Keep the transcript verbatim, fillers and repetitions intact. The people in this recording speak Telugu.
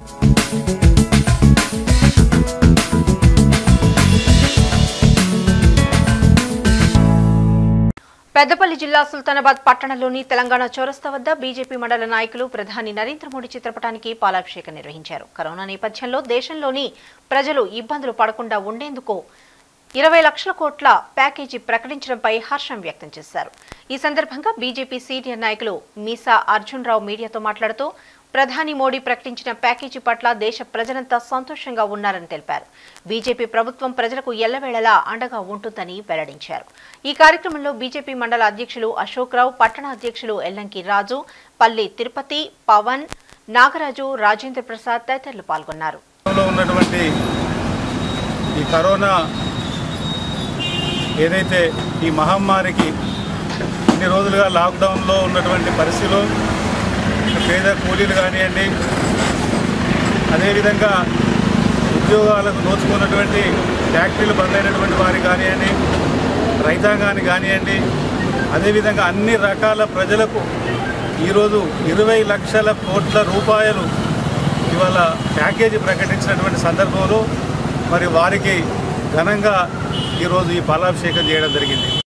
పెద్దపల్లి జిల్లా సుల్తానాబాద్ పట్టణంలోని తెలంగాణ చౌరస్తా వద్ద బీజేపీ మండల నాయకులు ప్రధాని నరేంద్ర మోడీ చిత్రపటానికి పాలాభిషేకం నిర్వహించారు. కరోనా నేపథ్యంలో దేశంలోని ప్రజలు ఇబ్బందులు పడకుండా ఉండేందుకు ఇరవై లక్షల కోట్ల ప్యాకేజీ ప్రకటించడంపై హర్షం వ్యక్తం చేశారు. ఈ సందర్భంగా బీజేపీ సీనియర్ నాయకులు మీసా అర్జున్ రావు మీడియాతో మాట్లాడుతూ ప్రధాని మోడీ ప్రకటించిన ప్యాకేజీ పట్ల దేశ ప్రజలంతా సంతోషంగా ఉన్నారని తెలిపారు. బీజేపీ ప్రభుత్వం ప్రజలకు ఎల్లవేళలా అండగా ఉంటుందని వెల్లడించారు. ఈ కార్యక్రమంలో బీజేపీ మండల అధ్యక్షులు అశోక్ రావు, పట్టణ అధ్యక్షులు ఎల్లంకి రాజు, పల్లి తిరుపతి, పవన్, నాగరాజు, రాజేంద్ర ప్రసాద్ తదితరులు పాల్గొన్నారు. ఈ కరోనా ఏదైతే ఈ మహమ్మారికి ఇన్ని రోజులుగా లాక్డౌన్లో ఉన్నటువంటి పరిస్థితిలో పేద కూలీలు కానివ్వండి, అదేవిధంగా ఉద్యోగాలకు నోచుకున్నటువంటి ఫ్యాక్టరీలు బంద్ అయినటువంటి వారికి కానివ్వండి, రైతాంగానికి కానివ్వండి, అదేవిధంగా అన్ని రకాల ప్రజలకు ఈరోజు ఇరవై లక్షల కోట్ల రూపాయలు ఇవాళ ప్యాకేజీ ప్రకటించినటువంటి సందర్భంలో మరి వారికి ఘనంగా ఈరోజు ఈ పాలాభిషేకం చేయడం జరిగింది.